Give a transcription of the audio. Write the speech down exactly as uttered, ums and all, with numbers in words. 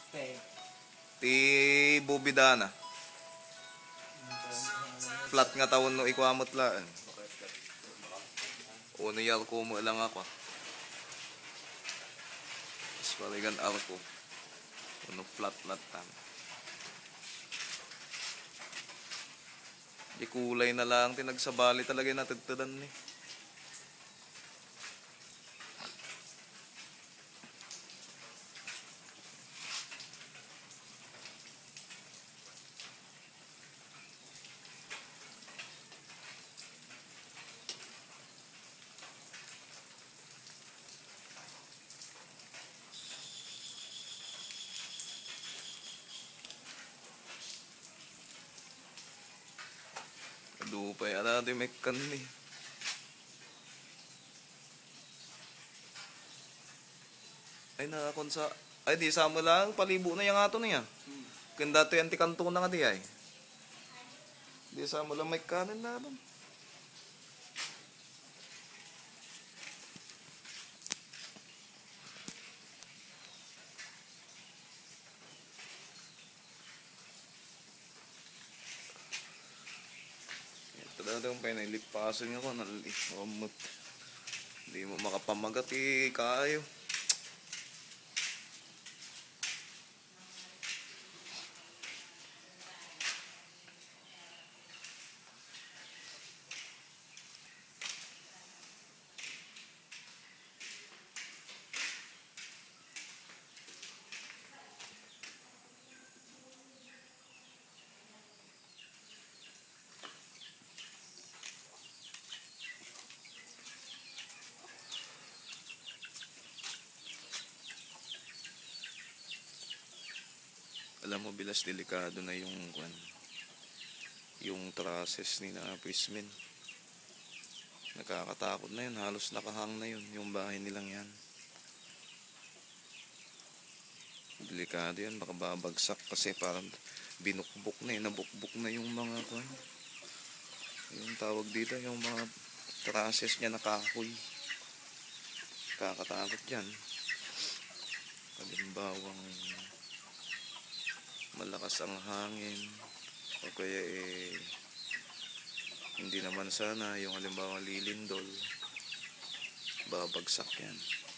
Okay. Ti bubidana. Flat nga tawon no ikwamot laan. Uno yal ko mo lang ako. Mas paligan ako. Uno flat flat tam. Di kulay na lang tinagsabali talaga natagtadan ni. Dupay ada di mekan ni. Ay nakakon sa ay di sama lang palibo na yang ato niya. Hmm. Kanda to yan ti kanto na nga di ay. Di sama lang may kanin na ba? Talagang pa nailipasan ako nalimot. Hindi mo makapamagat eh kayo. Alam mo bilas delikado na yung kwan, yung trusses ni na Pismin. Nakakatakot na yun, halos nakahang na yun yung bahay nilang yan. Delikado yan, baka babagsak kasi parang binukbuk na yun, nabukbuk na yung mga kwan, yung tawag dito, yung mga trusses niya nakahoy. Kakatakot yan. Kalimbawang malakas ang hangin o kaya eh hindi naman sana yung halimbawa lilindol, babagsak yan.